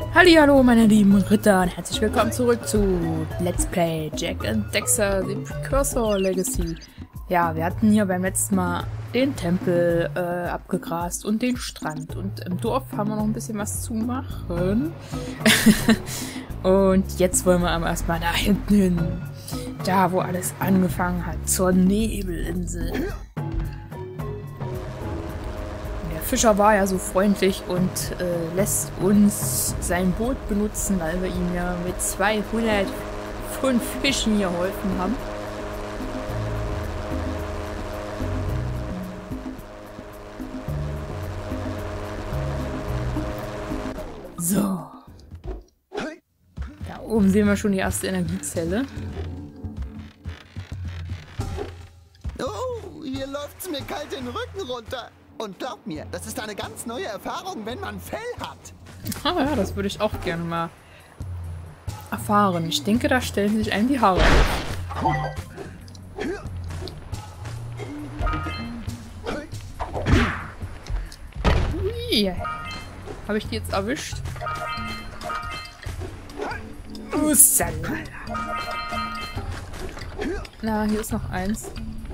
Hallihallo meine lieben Ritter und herzlich willkommen zurück zu Let's Play Jak and Daxter, The Precursor Legacy. Ja, wir hatten hier beim letzten Mal den Tempel abgegrast und den Strand. Und im Dorf haben wir noch ein bisschen was zu machen. Und jetzt wollen wir aber erstmal da hinten hin. Da, wo alles angefangen hat, zur Nebelinsel. Der Fischer war ja so freundlich und lässt uns sein Boot benutzen, weil wir ihm ja mit 205 Fischen hier geholfen haben. So. Da oben sehen wir schon die erste Energiezelle. Oh, hier läuft's mir kalt den Rücken runter. Und glaub mir, das ist eine ganz neue Erfahrung, wenn man Fell hat. Ah ja, das würde ich auch gerne mal erfahren. Ich denke, da stellen sich einem die Haare auf. Ui. Habe ich die jetzt erwischt? Na, hier ist noch eins.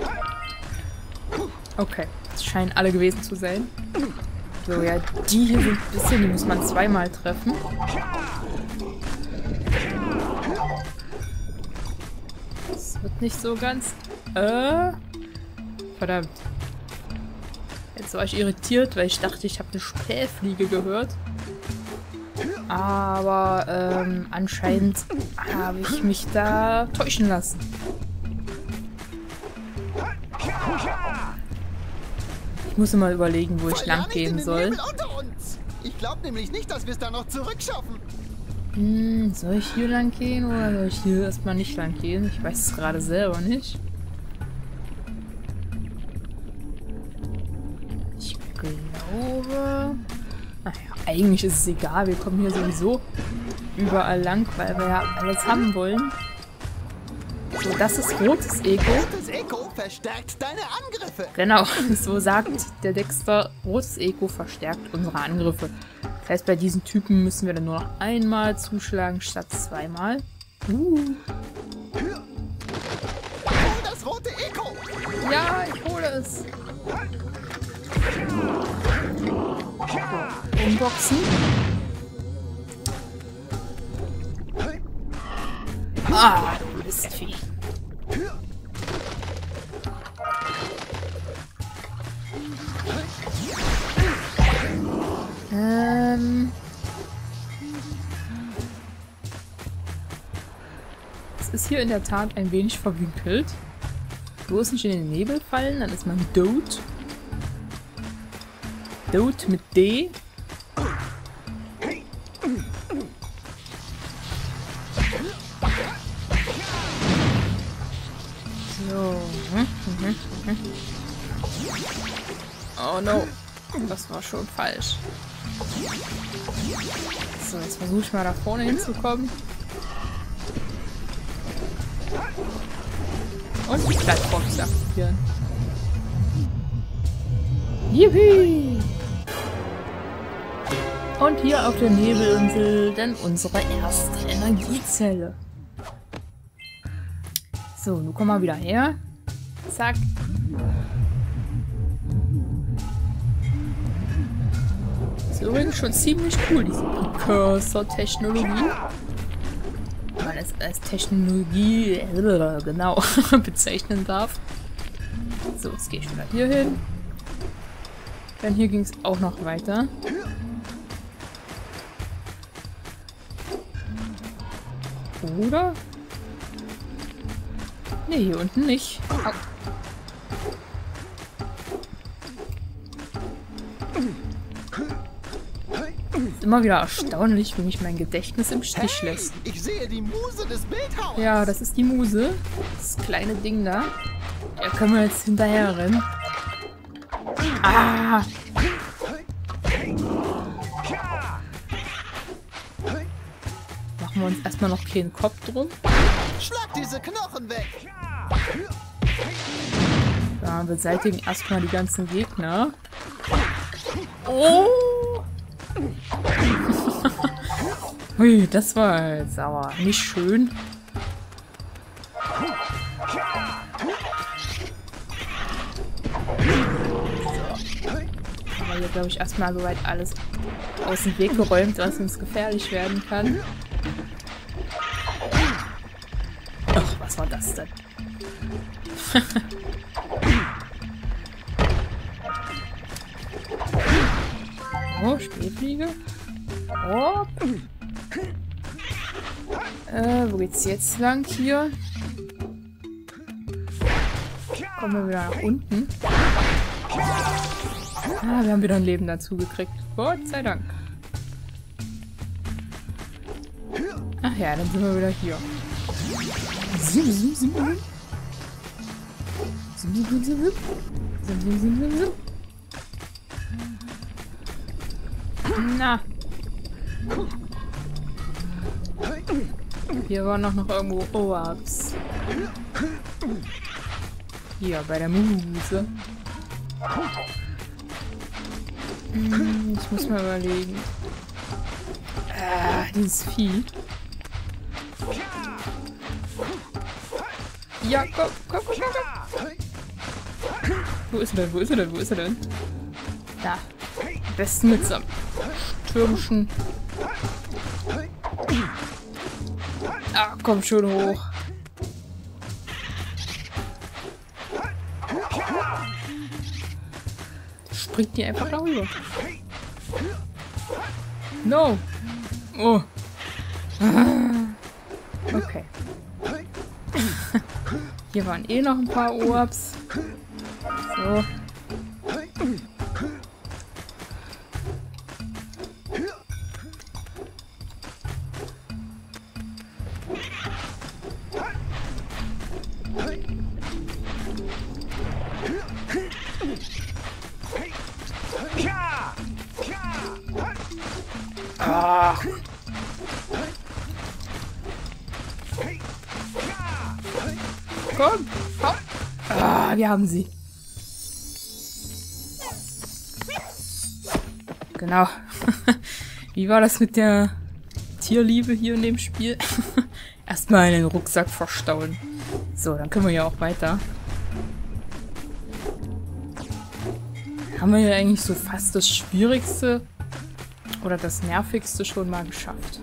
Okay, es scheinen alle gewesen zu sein. So, ja, die hier sind ein bisschen, die muss man zweimal treffen. Das wird nicht so ganz... Verdammt. Jetzt war ich irritiert, weil ich dachte, ich habe eine Spähfliege gehört. Aber anscheinend habe ich mich da täuschen lassen. Ich muss immer überlegen, wo ich lang gehen soll. Ich glaube nämlich nicht, dass wir es da noch zurückschaffen. Soll ich hier lang gehen oder soll ich hier erstmal nicht lang gehen? Ich weiß es gerade selber nicht. Ich glaube... Naja, eigentlich ist es egal. Wir kommen hier sowieso überall lang, weil wir ja alles haben wollen. So, das ist rotes Eco. Rotes Eco verstärkt deine Angriffe. Genau, so sagt der Dexter. Rotes Eco verstärkt unsere Angriffe. Das heißt, bei diesen Typen müssen wir dann nur noch einmal zuschlagen statt zweimal. Hol das rote Eco. Ja, ich hole es. Unboxen. Ah, du Mistvieh. Es ist hier in der Tat ein wenig verwinkelt. Bloß nicht in den Nebel fallen, dann ist man tot. Tot mit D. So. Oh no. Das war schon falsch. So, jetzt versuche ich mal da vorne hinzukommen. Und die Plattform zu aktivieren. Yippie! Und hier auf der Nebelinsel dann unsere erste Energiezelle. So, nun kommen wir wieder her. Zack. Ist übrigens schon ziemlich cool, diese Precursor-Technologie. Wenn man es als Technologie genau bezeichnen darf. So, jetzt gehe ich wieder hier hin. Denn hier ging es auch noch weiter. Oder? Ne, hier unten nicht. Au. Ist immer wieder erstaunlich, wie mich mein Gedächtnis im Stich lässt. Ich sehe die Muse des Bildhauers. Ja, das ist die Muse. Das kleine Ding da. Da können wir jetzt hinterher rennen. Ah! Machen wir uns erstmal noch keinen Kopf drum. Schlag diese Knochen weg. Ja, beseitigen erstmal die ganzen Gegner. Oh! Hui, das war jetzt aber nicht schön. Aber hier, glaube ich, erstmal soweit alles aus dem Weg geräumt, was uns gefährlich werden kann. Ach, was war das denn? Oh, Spielfliege. Oh. Wo geht's jetzt lang hier? Kommen wir wieder nach unten. Ah, wir haben wieder ein Leben dazu gekriegt. Gott sei Dank. Ach ja, dann sind wir wieder hier. Na. Hier war noch irgendwo Orbs. Hier, bei der Muse. Ich muss mal überlegen. Dieses Vieh. Ja, komm. Wo ist er denn? Da. Am besten mit so einem stürmischen... Ah, komm schon hoch. Springt die einfach darüber. No. Oh. Okay. Hier waren eh noch ein paar Orbs. So. Ah. Komm. Ah, wir haben sie. Genau. Wie war das mit der Tierliebe hier in dem Spiel? Erstmal in den Rucksack verstauen. So, dann können wir ja auch weiter. Haben wir ja eigentlich so fast das Schwierigste oder das Nervigste schon mal geschafft.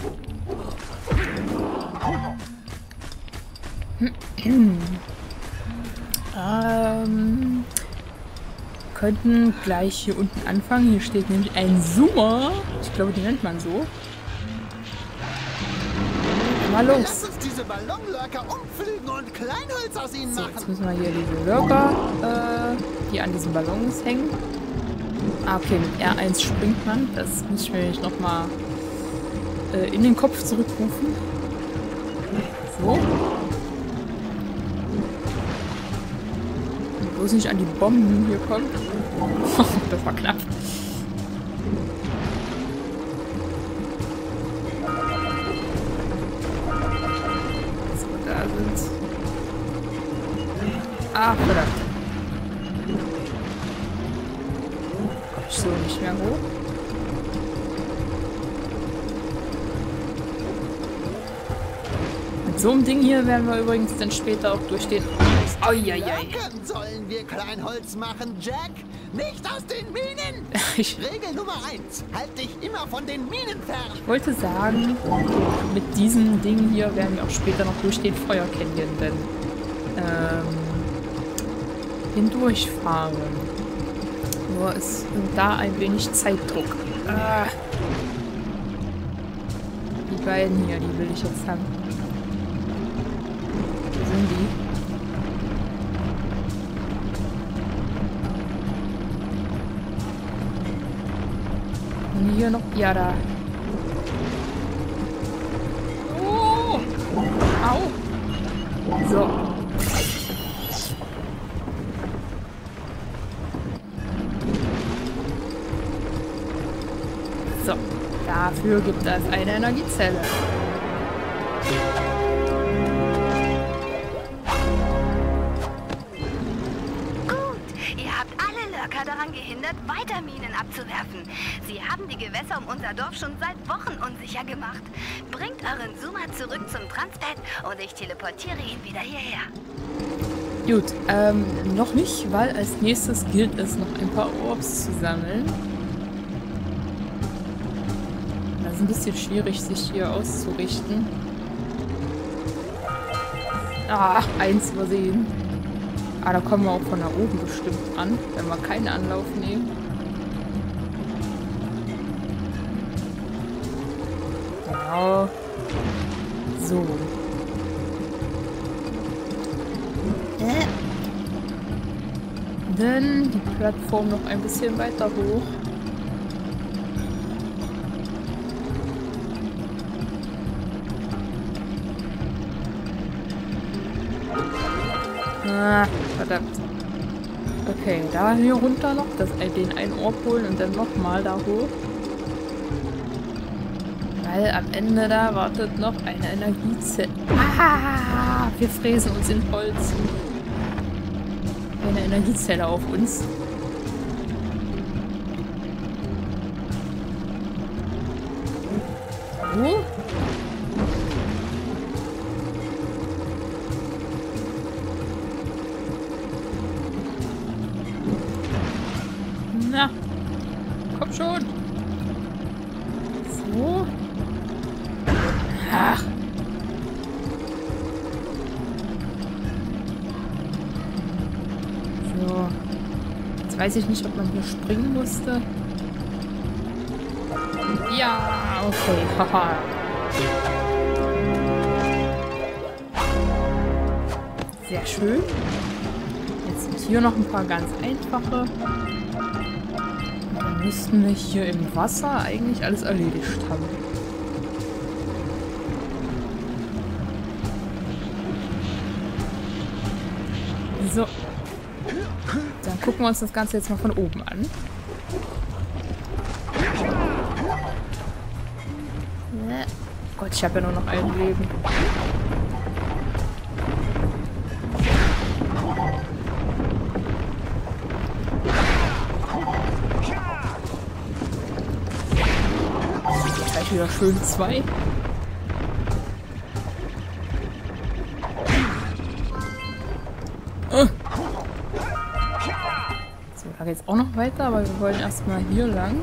Könnten gleich hier unten anfangen. Hier steht nämlich ein Zoomer. Ich glaube, die nennt man so. Mal los. Lass uns diese Ballonlurker umfliegen und Kleinholz aus ihnen machen. Jetzt müssen wir hier diese Lurker, die an diesen Ballons hängen. Ah, okay, mit R1 springt man. Das muss ich mir nicht nochmal in den Kopf zurückrufen. So. Bloß nicht an die Bomben hier kommt. Das war knapp. So, da sind's. Ah, verdammt. Komm ich so nicht mehr hoch? Mit so einem Ding hier werden wir übrigens dann später auch durch den... Auiuiui. Sollen wir Kleinholz machen, Jack? Nicht aus den Minen! Regel Nummer 1. Halt dich immer von den Minen fern! Ich wollte sagen, mit diesem Ding hier werden wir auch später noch durch den Feuercanyon dann hindurchfahren. Nur ist da ein wenig Zeitdruck. Ah. Die beiden hier, die will ich jetzt haben. Wo sind die? Und hier noch... Ja, da. Oh! Au! So. So. Dafür gibt es eine Energiezelle. Gut, ihr habt alle Berserker daran gehindert, weiter Minen abzuwerfen. Sie haben die Gewässer um unser Dorf schon seit Wochen unsicher gemacht. Bringt euren Zoomer zurück zum Transpad und ich teleportiere ihn wieder hierher. Gut, noch nicht, weil als nächstes gilt es, noch ein paar Orbs zu sammeln. Das ist ein bisschen schwierig, sich hier auszurichten. Ah, eins übersehen. Ah, da kommen wir auch von da oben bestimmt an, wenn wir keinen Anlauf nehmen. Genau. So. Dann die Plattform noch ein bisschen weiter hoch. Ah, verdammt. Okay, da hier runter noch, den einen Orb holen und dann nochmal da hoch. Weil am Ende da wartet noch eine Energiezelle. Ah, wir fräsen uns in Holz. Eine Energiezelle auf uns. Oh. Na, komm schon. So. Ach. So. Jetzt weiß ich nicht, ob man hier springen musste. Ja, okay. Haha. Sehr schön. Jetzt sind hier noch ein paar ganz einfache. Dann müssten wir hier im Wasser eigentlich alles erledigt haben. So. Dann gucken wir uns das Ganze jetzt mal von oben an. Gott, ich habe ja nur noch ein Leben. Gleich wieder schön 2. So, da geht's auch noch weiter, aber wir wollen erstmal hier lang.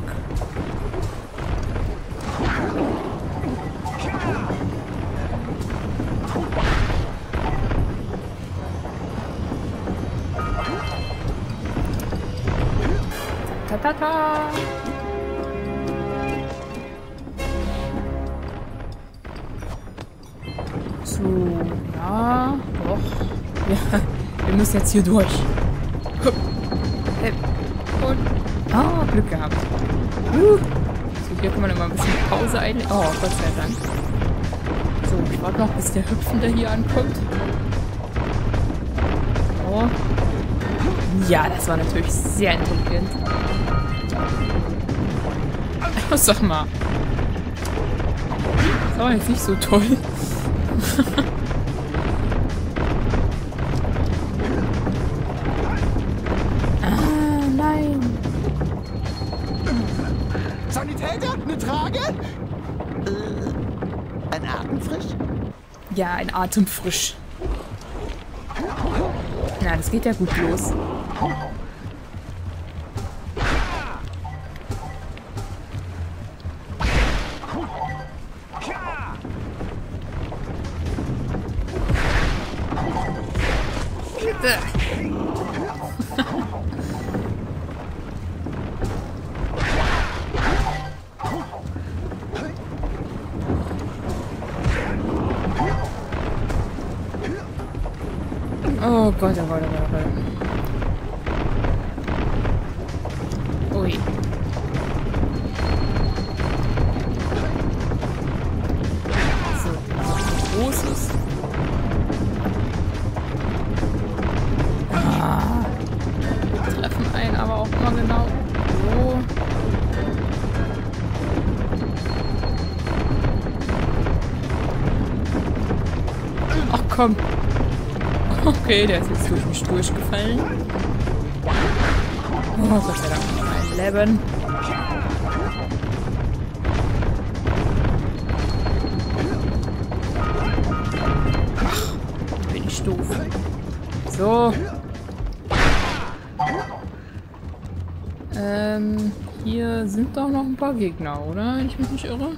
Ta-ta-ta! So, ja, doch. Ja, wir müssen jetzt hier durch. Und, Glück gehabt. So, hier kann man immer ein bisschen Pause einlegen. Oh, Gott sei Dank. So, ich warte noch, bis der Hüpfende hier ankommt. Oh. Ja, das war natürlich sehr intelligent. Sag mal. Das war jetzt nicht so toll. Nein. Sanitäter? Eine Trage? Ein Atemfrisch? Ja, ein Atemfrisch. Na, das geht ja gut los. Oh Gott, oh Gott, oh Gott, oh Gott. Ui. So, großes. Treffen einen aber auch immer genau so. Ach komm. Okay, der ist jetzt durch mich durchgefallen. Oh, Gott sei Dank. Mein Leben. Ach, bin ich doof. So. Hier sind doch noch ein paar Gegner, oder? Wenn ich mich nicht irre.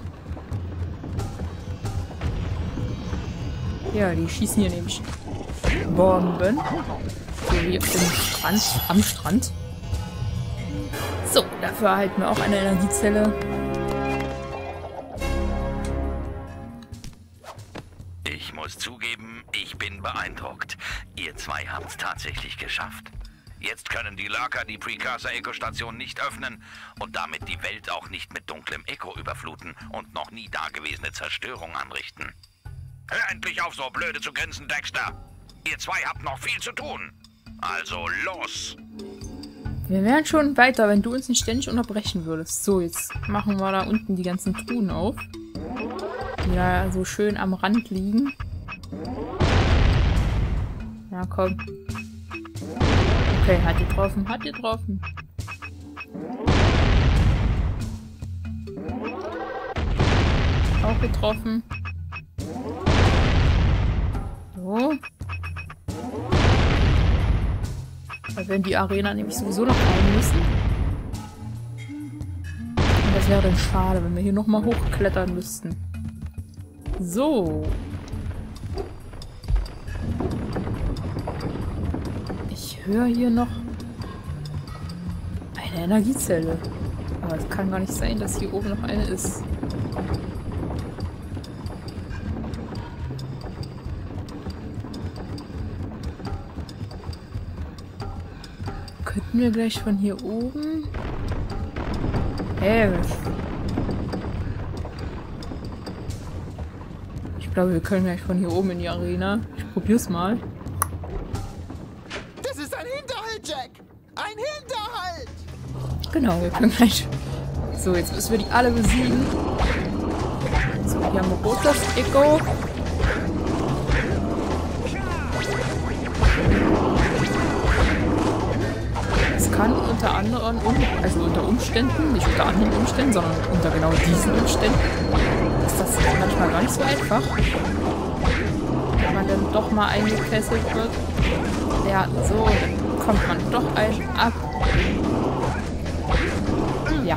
Ja, die schießen hier nämlich Bomben. So wie am Strand. So, dafür erhalten wir auch eine Energiezelle. Ich muss zugeben, ich bin beeindruckt. Ihr zwei habt es tatsächlich geschafft. Jetzt können die Lurker die Precursor-Eco-Station nicht öffnen und damit die Welt auch nicht mit dunklem Echo überfluten und noch nie dagewesene Zerstörung anrichten. Hör endlich auf, so blöde zu grinsen, Dexter! Ihr zwei habt noch viel zu tun. Also los! Wir wären schon weiter, wenn du uns nicht ständig unterbrechen würdest. So, jetzt machen wir da unten die ganzen Truhen auf. Die da so schön am Rand liegen. Na komm. Okay, hat getroffen, hat getroffen. Auch getroffen. So. Da werden die Arena nämlich sowieso noch rein müssen. Und das wäre dann schade, wenn wir hier nochmal hochklettern müssten. So. Ich höre hier noch eine Energiezelle. Aber es kann gar nicht sein, dass hier oben noch eine ist. Könnten wir gleich von hier oben... Hey. Ich glaube, wir können gleich von hier oben in die Arena. Ich probier's mal. Das ist ein Hinterhalt, Jack! Ein Hinterhalt! Genau, wir können gleich... So, jetzt müssen wir die alle besiegen. So, hier haben wir rotes Echo. Kann unter anderem, also unter Umständen, nicht unter anderen Umständen, sondern unter genau diesen Umständen, ist das manchmal gar nicht so einfach. Wenn man dann doch mal eingekesselt wird. Ja, so kommt man doch ein ab. Ja.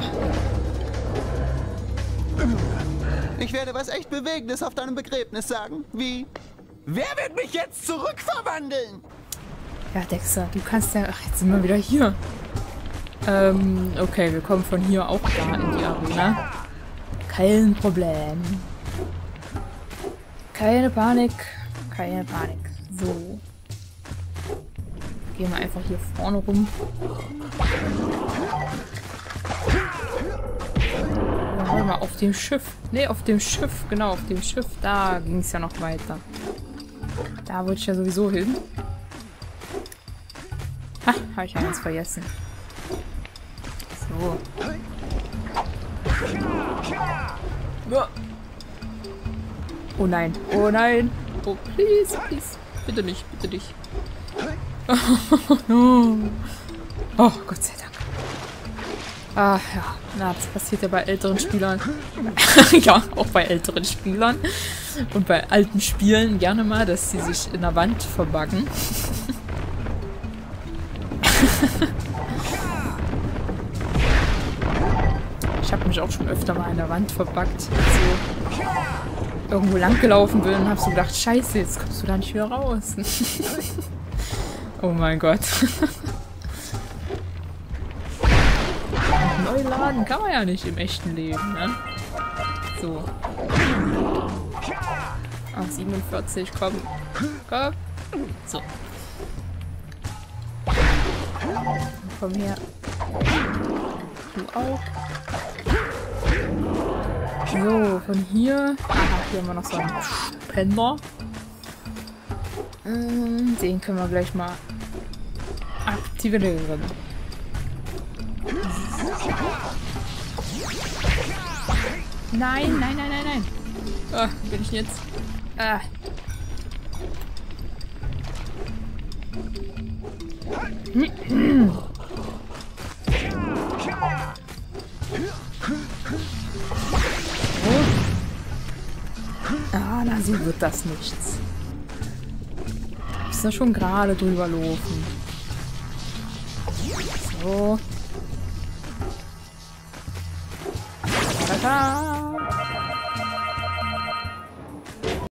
Ich werde was echt Bewegendes auf deinem Begräbnis sagen. Wie? Wer wird mich jetzt zurückverwandeln? Ja, Dexter, du kannst ja... Ach, jetzt sind wir wieder hier. Okay, wir kommen von hier auch da in die Arena. Kein Problem. Keine Panik. Keine Panik. So. Gehen wir einfach hier vorne rum. Warte mal, auf dem Schiff. Ne, auf dem Schiff. Genau, auf dem Schiff. Da ging es ja noch weiter. Da wollte ich ja sowieso hin. Ha, habe ich ja eins vergessen. So. Oh nein, oh nein. Oh, please, please. Bitte nicht, bitte nicht. Oh, Gott sei Dank. Ah, ja. Na, das passiert ja bei älteren Spielern. Ja, auch bei älteren Spielern. Und bei alten Spielen gerne mal, dass sie sich in der Wand verbuggen. Ich habe mich auch schon öfter mal in der Wand verbuggt. So irgendwo lang gelaufen bin und habe so gedacht, scheiße, jetzt kommst du da nicht wieder raus. Oh mein Gott. Neu laden kann man ja nicht im echten Leben, ne? So. Ach, 47, komm. Komm. So. Komm her. Du auch. So, von hier. Aha, hier haben wir noch so einen Spender. Den können wir gleich mal aktivieren. Nein, nein, nein, nein, nein. Ah, bin ich jetzt? Ah. Ah, na, so wird das nichts. Ist da schon gerade drüber laufen. So. Tada!